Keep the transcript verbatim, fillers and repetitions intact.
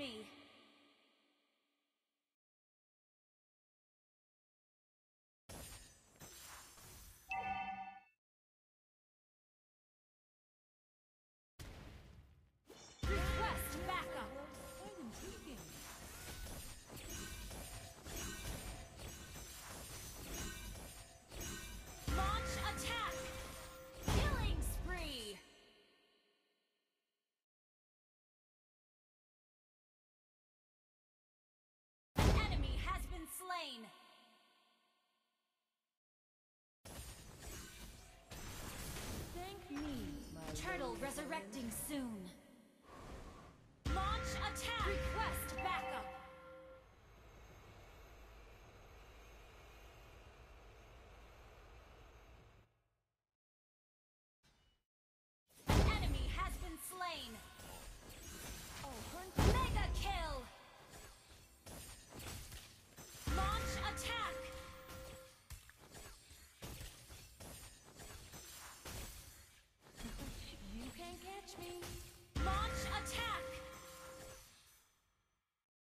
enemy! Request backup! Quite intriguing. Launch attack! Killing spree! An enemy has been slain! Thank me, my Turtle lowly resurrecting soon. Launch attack! Request backup! An enemy has been slain! Oh, hunt. Mega kill! Launch attack! You can't catch me. Launch attack!